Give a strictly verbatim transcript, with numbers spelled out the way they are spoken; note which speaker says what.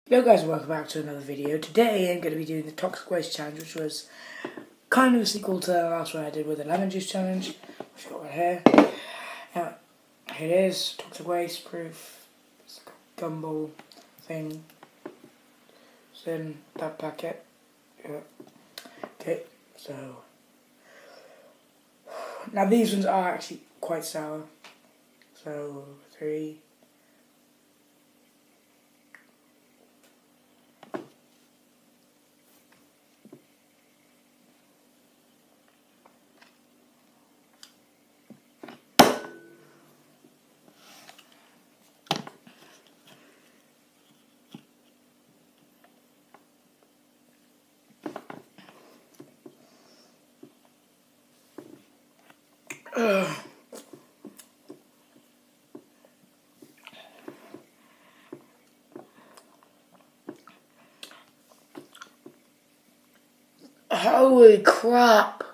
Speaker 1: Yo guys, welcome back to another video. Today I'm going to be doing the Toxic Waste Challenge, which was kind of a sequel to the last one I did with the Lemon Juice Challenge, which I've got right here. Now, here it is, Toxic Waste Proof, it's a gumball thing. It's in that packet. Yeah. Okay, so... Now these ones are actually quite sour. So, three... Ugh. Holy crap!